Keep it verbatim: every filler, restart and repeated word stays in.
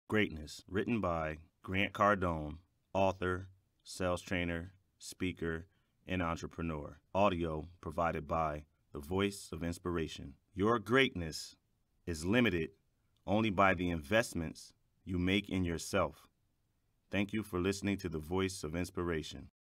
Greatness, written by Grant Cardone, author, sales trainer, speaker, and entrepreneur. Audio provided by The Voice of Inspiration. Your greatness is limited only by the investments you make in yourself. Thank you for listening to The Voice of Inspiration.